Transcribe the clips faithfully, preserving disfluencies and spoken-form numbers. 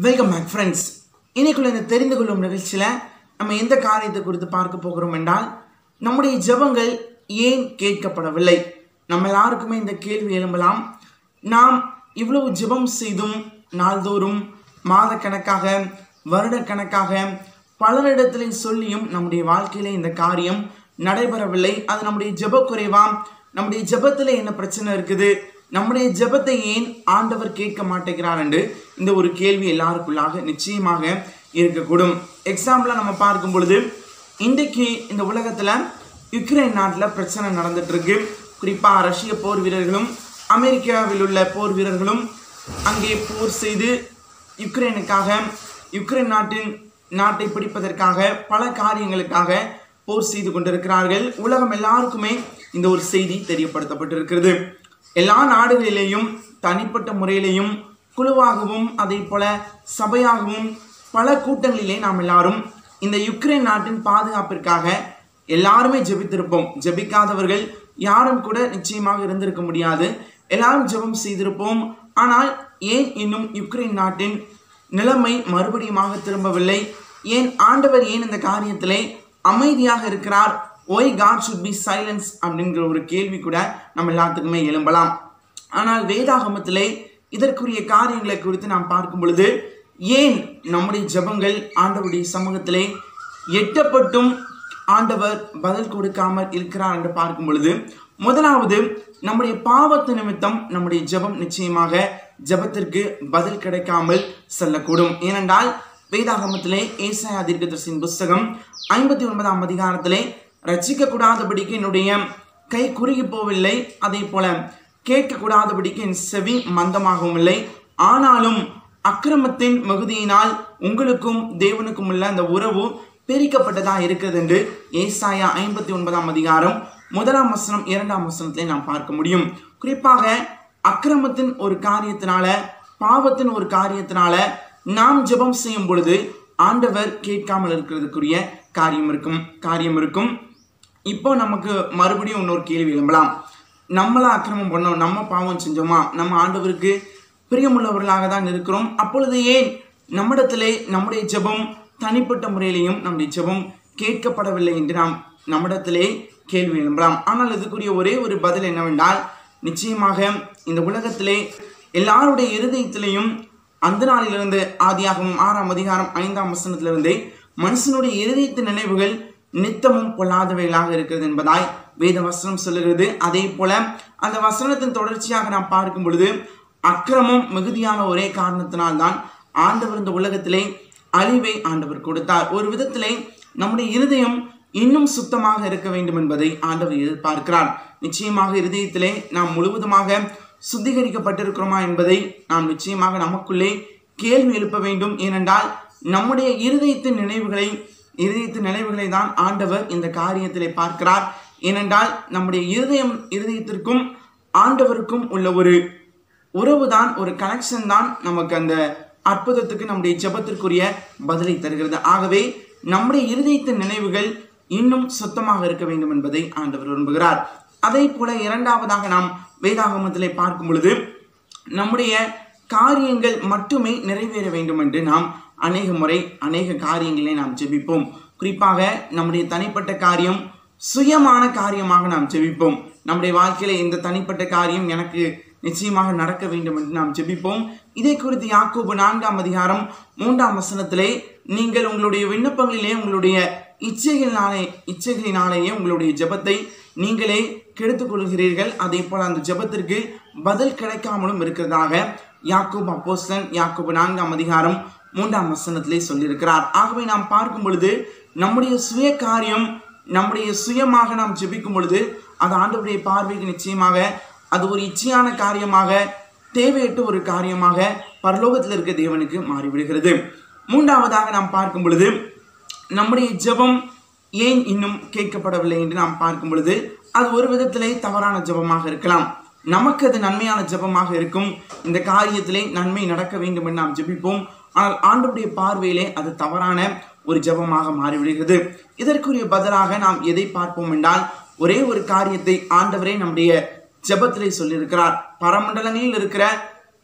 Welcome back friends. இன்னைக்குள்ள இந்த தெரிந்து கொள்ளும் நிகழ்ச்சியில் நம்ம எந்த காரியத்தை குறித்து பார்க்க போகிறோம் என்றால், நம்முடைய ஜெபங்கள் ஏன் கேட்கப்படவில்லை? நம்ம எல்லாருக்குமே இந்த கேள்வி எழும்பலாம். நாம் இவ்வளவு ஜெபம் செய்தும் நாள்தோறும் மாதக்கணக்காக வருடக்கணக்காக பலரிடத்திலே சொல்லியும் நம்முடைய வாழ்க்கையில இந்த காரியம் நடைபெறவில்லை. அது நம்முடைய ஜெப குறைவா? நம்முடைய ஜெபத்தில் என்ன பிரச்சனை இருக்குது? நம்முடைய ஜெபத்தை ஏன் ஆண்டவர் கேட்க மாட்டேங்கிறார் என்று இந்த ஒரு கேள்வி எல்லாருக்குள்ளாக நிச்சயமாக இருக்கக்கூடும். எக்ஸாம்பிளா நம்ம பார்க்கும் பொழுது, இன்றைக்கு இந்த உலகத்துல யுக்ரைன் நாட்டில் பிரச்சனை நடந்துட்டு இருக்கு. குறிப்பா ரஷ்ய போர் வீரர்களும் அமெரிக்காவில் உள்ள போர் வீரர்களும் அங்கே போர் செய்து யுக்ரைனுக்காக யுக்ரைன் நாட்டின் நாட்டை பிடிப்பதற்காக பல காரியங்களுக்காக போர் செய்து கொண்டிருக்கிறார்கள். உலகம் எல்லாருக்குமே இந்த ஒரு செய்தி தெரியப்படுத்தப்பட்டிருக்கிறது. எல்லா நாடுகளிலேயும் தனிப்பட்ட முறையிலேயும் குழுவாகவும் அதே போல சபையாகவும் பல கூட்டங்களிலே நாம் எல்லாரும் இந்த யுக்ரைன் நாட்டின் பாதுகாப்பிற்காக எல்லாருமே ஜெபித்திருப்போம். ஜெபிக்காதவர்கள் யாரும் கூட நிச்சயமாக இருந்திருக்க முடியாது. எல்லாரும் ஜெபம் செய்திருப்போம். ஆனால் ஏன் இன்னும் யுக்ரைன் நாட்டின் நிலைமை மறுபடியும் திரும்பவில்லை? ஏன் ஆண்டவர் ஏன் இந்த காரியத்திலே அமைதியாக இருக்கிறார்? Why God should be silence அப்படிங்கிற ஒரு கேள்வி கூட நம்ம எல்லாத்துக்குமே எழும்பலாம். ஆனால் வேதாகமத்திலே இதற்குரிய காரியங்களை குறித்து நாம் பார்க்கும் பொழுது, ஏன் நம்முடைய ஜெபங்கள் ஆண்டவருடைய சமூகத்திலே எட்டப்பட்டும் ஆண்டவர் பதில் கொடுக்காமல் இருக்கிறார் என்று பார்க்கும் பொழுது, முதலாவது நம்முடைய பாவத்து நிமித்தம் நம்முடைய ஜெபம் நிச்சயமாக ஜெபத்திற்கு பதில் கிடைக்காமல் செல்லக்கூடும். ஏனென்றால் வேதாகமத்திலே ஏசாயா தீர்க்கதரிசியின் புஸ்தகம் ஐம்பத்தி ஒன்பதாம் அதிகாரத்திலே ரட்சிக்க கூடாதபடிக்கு என்னுடைய கை குறுகி போவில்லை, அதே போல கேட்க கூடாதபடிக்கு என் செவி மந்தமாகவும் இல்லை, ஆனாலும் அக்கிரமத்தின் மிகுதியினால் உங்களுக்கும் தேவனுக்கும் உள்ள அந்த உறவு பிரிக்கப்பட்டதா இருக்கிறது என்று ஏசாயா ஐம்பத்தி ஒன்பதாம் அதிகாரம் முதலாம் வசனம் இரண்டாம் வசனத்திலே நாம் பார்க்க முடியும். குறிப்பாக அக்கிரமத்தின் ஒரு காரியத்தினால, பாவத்தின் ஒரு காரியத்தினால நாம் ஜெபம் செய்யும் பொழுது ஆண்டவர் கேட்காமல் இருக்கிறதுக்குரிய காரியம் இருக்கும் காரியம் இருக்கும் இப்போ நமக்கு மறுபடியும் இன்னொரு கேள்வி எழும்பலாம். நம்மளா அக்கிரமம் பண்ணோம், நம்ம பாவம் செஞ்சோமா? நம்ம ஆண்டவருக்கு பிரியமுள்ளவர்களாக தான் இருக்கிறோம். அப்பொழுது ஏன் நம்மிடத்திலே நம்முடைய ஜெபம் தனிப்பட்ட முறையிலையும் நம்முடைய ஜெபம் கேட்கப்படவில்லை என்று நாம் நம்மிடத்திலே கேள்வி எழும்பலாம். ஆனால் இதுக்குரிய ஒரே ஒரு பதில் என்னவென்றால், நிச்சயமாக இந்த உலகத்திலே எல்லாருடைய இருதயத்திலையும் அந்த நாளிலிருந்து ஆதியாகமம் ஆறாம் அதிகாரம் ஐந்தாம் வசனத்திலிருந்தே மனுஷனுடைய இருதயத்தின் நினைவுகள் நித்தமும் பொல்லாதவைகளாக இருக்கிறது என்பதாய் வேத வசனம் சொல்லுகிறது. அதே போல அந்த வசனத்தின் தொடர்ச்சியாக நாம் பார்க்கும் பொழுது, அக்கிரமம் மிகுதியான ஒரே காரணத்தினால்தான் ஆண்டவர் இந்த உலகத்திலே அழிவை ஆண்டவர் கொடுத்தார். ஒரு விதத்திலே நம்முடைய இருதயம் இன்னும் சுத்தமாக இருக்க வேண்டும் என்பதை ஆண்டவர் எதிர்பார்க்கிறார். நிச்சயமாக இருதயத்திலே நாம் முழுவதுமாக சுத்திகரிக்கப்பட்டிருக்கிறோமா என்பதை நாம் நிச்சயமாக நமக்குள்ளே கேள்வி எழுப்ப வேண்டும். ஏனென்றால் நம்முடைய இருதயத்தின் நினைவுகளை இருதயத்தின் நினைவுகளை தான் ஆண்டவர் இந்த காரியத்திலே பார்க்கிறார். ஏனென்றால் நம்முடைய இருதயம் இருதயத்திற்கும் ஆண்டவருக்கும் உள்ள ஒரு உறவு தான், ஒரு கனெக்ஷன் தான் நமக்கு அந்த அற்புதத்துக்கு நம்முடைய ஜெபத்திற்குரிய பதிலை தருகிறது. ஆகவே நம்முடைய இருதயத்தின் நினைவுகள் இன்னும் சுத்தமாக இருக்க வேண்டும் என்பதை ஆண்டவர் விரும்புகிறார். அதே போல இரண்டாவதாக நாம் வேதாகமத்திலே பார்க்கும் பொழுது, நம்முடைய காரியங்கள் மட்டுமே நிறைவேற வேண்டும் என்று நாம் அநேக முறை அநேக காரியங்களை நாம் ஜெபிப்போம். குறிப்பாக நம்முடைய தனிப்பட்ட காரியம் சுயமான காரியமாக நாம் ஜெபிப்போம். நம்முடைய வாழ்க்கையில இந்த தனிப்பட்ட காரியம் எனக்கு நிச்சயமாக நடக்க வேண்டும் என்று நாம் ஜெபிப்போம். இதை குறித்து யாக்கோபு நான்காம் அதிகாரம் மூன்றாம் வசனத்திலே, நீங்கள் உங்களுடைய விண்ணப்பங்களிலே உங்களுடைய இச்சைகளினாலே இச்சைகளினாலேயே உங்களுடைய ஜெபத்தை நீங்களே கெடுத்துக் கொள்கிறீர்கள், அதே போல அந்த ஜெபத்திற்கு பதில் கிடைக்காமலும் இருக்கிறதாக யாக்கோபு அப்போஸ்தலன் யாக்கோபு நான்காம் அதிகாரம் மூன்றாம் வசனத்திலே சொல்லியிருக்கிறார். ஆகவே நாம் பார்க்கும் பொழுது நம்முடைய சுய காரியம் நம்முடைய சுயமாக நாம் ஜெபிக்கும் பொழுது அது ஆண்டவருடைய பார்வைக்கு நிச்சயமாக அது ஒரு இச்சையான காரியமாக, தேவையற்ற ஒரு காரியமாக பரலோகத்தில் இருக்க தேவனுக்கு மாறிவிடுகிறது. மூன்றாவதாக நாம் பார்க்கும் பொழுது, நம்முடைய ஜெபம் ஏன் இன்னும் கேட்கப்படவில்லை என்று நாம் பார்க்கும் பொழுது, அது ஒரு விதத்திலே தவறான ஜெபமாக இருக்கலாம். நமக்கு அது நன்மையான ஜெபமாக இருக்கும். இந்த காரியத்திலே நன்மை நடக்க வேண்டும் என்று நாம் ஜெபிப்போம். ஆனால் ஆண்டவருடைய பார்வையிலே அது தவறான ஒரு ஜெபமாக மாறிவிடுகிறது. இதற்குரிய பதிலாக நாம் எதை பார்ப்போம் என்றால், ஒரே ஒரு காரியத்தை ஆண்டவரே நம்முடைய ஜெபத்திலே சொல்லியிருக்கிறார். பரமண்டலங்களில் இருக்கிற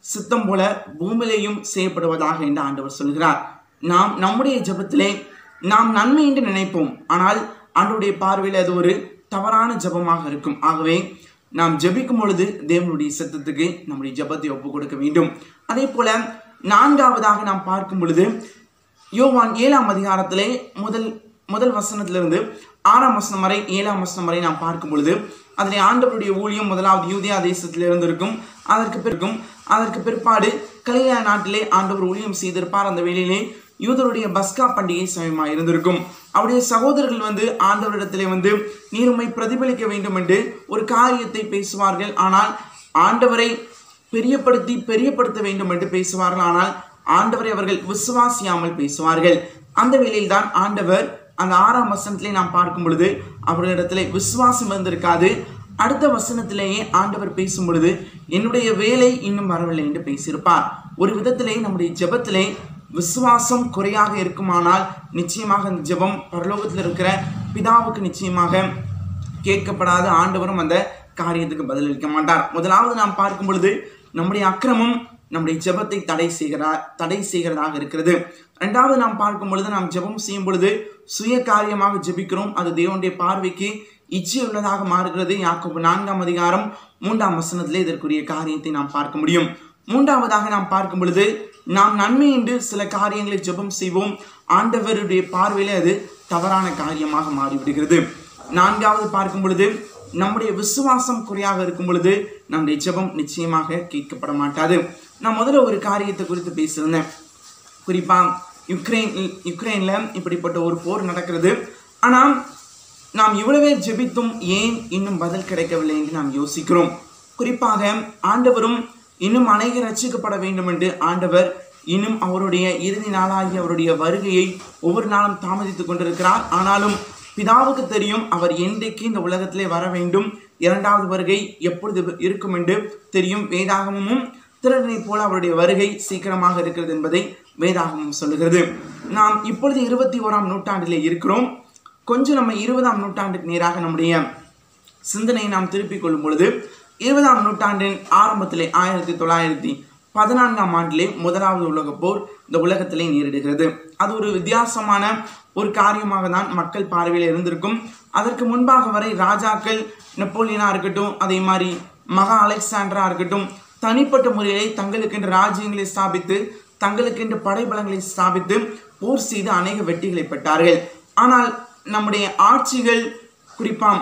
சித்தம் போல பூமியிலேயும் செய்யப்படுவதாக என்று ஆண்டவர் சொல்கிறார். நாம் நம்முடைய ஜெபத்திலே நாம் நன்மை என்று நினைப்போம், ஆனால் ஆண்டவருடைய பார்வையில் அது ஒரு தவறான ஜெபமாக இருக்கும். ஆகவே நாம் ஜெபிக்கும் பொழுது தேவனுடைய சித்தத்துக்கு நம்முடைய ஜெபத்தை ஒப்புக் கொடுக்க வேண்டும். அதே போல நான்காவதாக நாம் பார்க்கும் பொழுது யோவான் ஏழாம் அதிகாரத்திலே முதல் முதல் வசனத்திலிருந்து ஆறாம் வசனம் வரை ஏழாம் வசனம் வரை நாம் பார்க்கும் பொழுது அதனை ஆண்டவருடைய ஊழியம் முதலாவது யூதேயா தேசத்தில் இருந்திருக்கும். அதற்கு பிறகும் அதற்கு பிற்பாடு கலிலேயா நாட்டிலே ஆண்டவர் ஊழியம் செய்திருப்பார். அந்த வேளையிலே யூதருடைய பஸ்கா பண்டிகை சமயமாக இருந்திருக்கும். அவருடைய சகோதரர்கள் வந்து ஆண்டவரிடத்திலே வந்து நீர் உம்மை பிரதிபலிக்க வேண்டும் என்று ஒரு காரியத்தை பேசுவார்கள். ஆனால் ஆண்டவரை பெரியப்படுத்தி பெரியப்படுத்த வேண்டும் என்று பேசுவார்கள். ஆனால் ஆண்டவரை அவர்கள் விசுவாசியாமல் பேசுவார்கள். அந்த வேளையில் தான் ஆண்டவர் அந்த ஆறாம் வசனத்திலே நாம் பார்க்கும் பொழுது அவர்களிடத்திலே விசுவாசம் வந்திருக்காது. அடுத்த வசனத்திலேயே ஆண்டவர் பேசும் பொழுது என்னுடைய வேலை இன்னும் வரவில்லை என்று பேசியிருப்பார். ஒரு விதத்திலே நம்முடைய ஜெபத்திலே விசுவாசம் குறையாக இருக்குமானால் நிச்சயமாக அந்த ஜெபம் பரலோகத்தில் இருக்கிற பிதாவுக்கு நிச்சயமாக கேட்கப்படாத, ஆண்டவரும் அந்த காரியத்துக்கு பதிலளிக்க மாட்டார். முதலாவது நாம் பார்க்கும் பொழுது நம்முடைய அக்கிரமம் நம்முடைய ஜெபத்தை தடை செய்கிறா தடை செய்கிறதாக இருக்கிறது. இரண்டாவது நாம் பார்க்கும் பொழுது நாம் ஜெபம் செய்யும் பொழுது சுய காரியமாக ஜெபிக்கிறோம், அது தேவனுடைய பார்வைக்கு இச்சை உள்ளதாக மாறுகிறது. யாக்கோபு நான்காம் அதிகாரம் மூன்றாம் வசனத்திலே இதற்குரிய காரியத்தை நாம் பார்க்க முடியும். மூன்றாவதாக நாம் பார்க்கும் பொழுது நாம் நன்மை என்று சில காரியங்களை ஜெபம் செய்வோம், ஆண்டவருடைய பார்வையிலே அது தவறான காரியமாக மாறிவிடுகிறது. நான்காவது பார்க்கும் பொழுது நம்முடைய விசுவாசம் குறையாக இருக்கும் பொழுது நம்முடைய ஜெபம் நிச்சயமாக கேட்கப்பட மாட்டாது. நான் முதல்ல ஒரு காரியத்தை குறித்து பேசியிருந்தேன். குறிப்பா யுக்ரைன் யுக்ரைன்ல இப்படிப்பட்ட ஒரு போர் நடக்கிறது. ஆனால் நாம் இவ்வளவே ஜெபித்தும் ஏன் இன்னும் பதில் கிடைக்கவில்லை என்று நாம் யோசிக்கிறோம். குறிப்பாக ஆண்டவரும் இன்னும் அநேகர் ரட்சிக்கப்பட வேண்டும் என்று ஆண்டவர் இன்னும் அவருடைய இறுதி நாளாகி அவருடைய வருகையை ஒவ்வொரு நாளும் தாமதித்துக் கொண்டிருக்கிறார். ஆனாலும் பிதாவுக்கு தெரியும் அவர் என்றைக்கு இந்த உலகத்திலே வர வேண்டும், இரண்டாவது வருகை எப்பொழுது இருக்கும் என்று தெரியும். வேதாகமும் திருடனை போல அவருடைய வருகை சீக்கிரமாக இருக்கிறது என்பதை வேதாகமும் சொல்லுகிறது. நாம் இப்பொழுது இருபத்தி ஓராம் நூற்றாண்டிலே இருக்கிறோம். கொஞ்சம் நம்ம இருபதாம் நூற்றாண்டுக்கு நேராக நம்முடைய சிந்தனையை நாம் திருப்பிக் கொள்ளும் பொழுது இருபதாம் நூற்றாண்டின் ஆரம்பத்திலே ஆயிரத்தி தொள்ளாயிரத்தி பதினான்காம் ஆண்டிலே முதலாவது உலக போர் இந்த உலகத்திலே நேரிடுகிறது. அது ஒரு வித்தியாசமான ஒரு காரியமாக தான் மக்கள் பார்வையில் இருந்திருக்கும். அதற்கு முன்பாக வரை ராஜாக்கள் நெப்போலியனா இருக்கட்டும், அதே மாதிரி மகா அலெக்சாண்டரா இருக்கட்டும், தனிப்பட்ட முறையிலே தங்களுக்கென்று ராஜ்யங்களை ஸ்தாபித்து தங்களுக்கென்று படைபலங்களை ஸ்தாபித்து போர் செய்து அநேக வெற்றிகளை பெற்றார்கள். ஆனால் நம்முடைய ஆட்சிகள் குறிப்பாக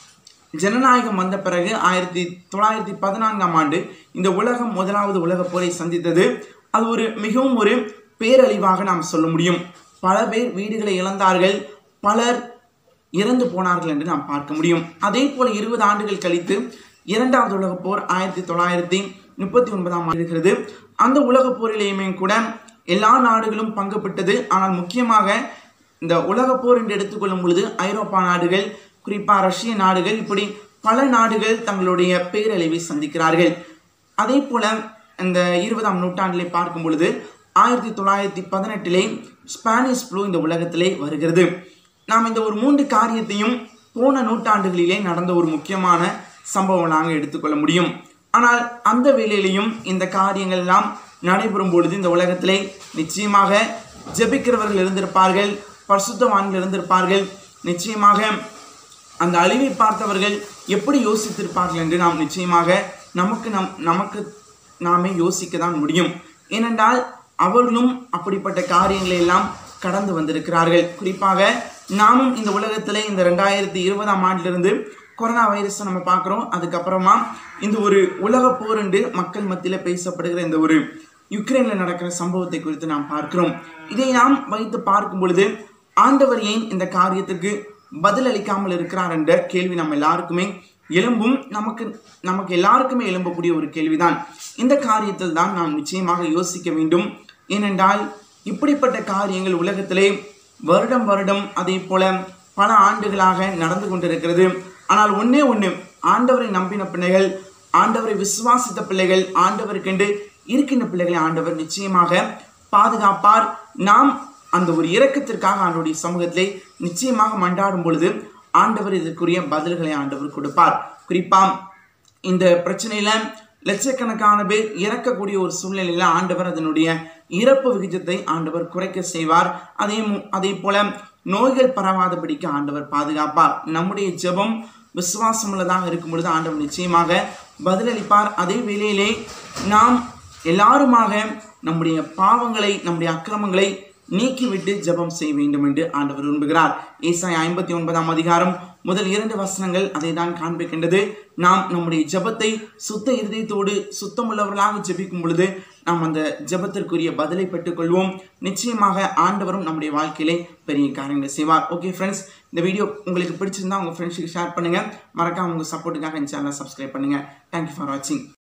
ஜனநாயகம் வந்த பிறகு ஆயிரத்தி தொள்ளாயிரத்தி பதினான்காம் ஆண்டு இந்த உலகம் முதலாவது உலக போரை சந்தித்தது. அது ஒரு மிகவும் ஒரு பேரழிவாக நாம் சொல்ல முடியும். பல பேர் வீடுகளை இழந்தார்கள், பலர் இறந்து போனார்கள் என்று நாம் பார்க்க முடியும். அதே போல இருபது ஆண்டுகள் கழித்து இரண்டாவது உலக போர் ஆயிரத்தி தொள்ளாயிரத்தி முப்பத்தி ஒன்பதாம் ஆண்டு இருக்கிறது. அந்த உலக போரிலேயுமே கூட எல்லா நாடுகளும் பங்கு பெற்றது. ஆனால் முக்கியமாக இந்த உலக போர் என்று எடுத்துக்கொள்ளும் பொழுது ஐரோப்பா நாடுகள், குறிப்பாக ரஷ்ய நாடுகள், இப்படி பல நாடுகள் தங்களுடைய பேரழிவை சந்திக்கிறார்கள். அதே போல இந்த இருபதாம் நூற்றாண்டிலே பார்க்கும் பொழுது ஆயிரத்தி தொள்ளாயிரத்தி பதினெட்டிலே ஸ்பானிஷ் ஃப்ளூ இந்த உலகத்திலே வருகிறது. நாம் இந்த ஒரு மூன்று காரியத்தையும் போன நூற்றாண்டுகளிலே நடந்த ஒரு முக்கியமான சம்பவங்களாக எடுத்துக்கொள்ள முடியும். ஆனால் அந்த வேளையிலையும் இந்த காரியங்கள் எல்லாம் நடைபெறும் பொழுது இந்த உலகத்திலே நிச்சயமாக ஜெபிக்கிறவர்கள் இருந்திருப்பார்கள், பரிசுத்தவான்கள் இருந்திருப்பார்கள். நிச்சயமாக அந்த அழிவை பார்த்தவர்கள் எப்படி யோசித்திருப்பார்கள் என்று நாம் நிச்சயமாக நமக்கு நம் நமக்கு நாமே யோசிக்க தான் முடியும். ஏனென்றால் அவர்களும் அப்படிப்பட்ட காரியங்களை எல்லாம் கடந்து வந்திருக்கிறார்கள். குறிப்பாக நாமும் இந்த உலகத்திலே இந்த ரெண்டாயிரத்தி இருபதாம் ஆண்டிலிருந்து கொரோனா வைரஸை நம்ம பார்க்குறோம். அதுக்கப்புறமா இந்த ஒரு உலக போர் என்று மக்கள் மத்தியில் பேசப்படுகிற இந்த ஒரு யுக்ரைனில் நடக்கிற சம்பவத்தை குறித்து நாம் பார்க்கிறோம். இதை நாம் வைத்து பார்க்கும் பொழுது ஆண்டவர் ஏன் இந்த காரியத்துக்கு பதில் அளிக்காமல் இருக்கிறார் என்ற கேள்வி நம்ம எல்லாருக்குமே எழும்பும். நமக்கு நமக்கு எல்லாருக்குமே எழும்பக்கூடிய ஒரு கேள்விதான். இந்த காரியத்தில் தான் நாம் நிச்சயமாக யோசிக்க வேண்டும். ஏனென்றால் இப்படிப்பட்ட காரியங்கள் உலகத்திலே வருடம் வருடம் அதே போல பல ஆண்டுகளாக நடந்து கொண்டிருக்கிறது. ஆனால் ஒன்னே ஒன்று, ஆண்டவரை நம்பின பிள்ளைகள், ஆண்டவரை விசுவாசித்த பிள்ளைகள், ஆண்டவருக்கென்று இருக்கின்ற பிள்ளைகளை ஆண்டவர் நிச்சயமாக பாதுகாப்பார். நாம் அந்த ஒரு இரக்கத்திற்காக ஆண்டவருடைய சமூகத்திலே நிச்சயமாக மன்றாடும் பொழுது ஆண்டவர் இதற்குரிய பதில்களை ஆண்டவர் கொடுப்பார். குறிப்பா இந்த பிரச்சனையில லட்சக்கணக்கான பேர் இறக்கக்கூடிய ஒரு சூழ்நிலையில ஆண்டவர் அதனுடைய இறப்பு விகிதத்தை ஆண்டவர் குறைக்க செய்வார். அதே அதே போல நோய்கள் பரவாதபடிக்கு ஆண்டவர் பாதுகாப்பார். நம்முடைய ஜெபம் விசுவாசம் உள்ளதாக இருக்கும் பொழுது ஆண்டவர் நிச்சயமாக பதிலளிப்பார். அதே வேளையிலே நாம் எல்லாருமாக நம்முடைய பாவங்களை நம்முடைய அக்கிரமங்களை நீக்கிவிட்டு ஜெபம் செய்ய வேண்டும் என்று ஆண்டவர் விரும்புகிறார். ஏசாயா ஐம்பத்தி ஒன்பதாம் அதிகாரம் முதல் இரண்டு வசனங்கள் அதை தான் காண்பிக்கின்றது. நாம் நம்முடைய ஜெபத்தை சுத்த இருதயத்தோடு சுத்தமுள்ளவர்களாக ஜெபிக்கும் பொழுது நாம் அந்த ஜெபத்திற்குரிய பதிலை பெற்றுக்கொள்வோம். நிச்சயமாக ஆண்டவரும் நம்முடைய வாழ்க்கையிலே பெரிய காரியங்களை செய்வார். ஓகே ஃப்ரெண்ட்ஸ், இந்த வீடியோ உங்களுக்கு பிடிச்சிருந்தா உங்கள் ஃப்ரெண்ட்ஸுக்கு ஷேர் பண்ணுங்க. மறக்காம உங்கள் சப்போர்ட்டுக்காக இந்த சேனலை சப்ஸ்கிரைப் பண்ணுங்க. தேங்க்யூ ஃபார் வாட்சிங்.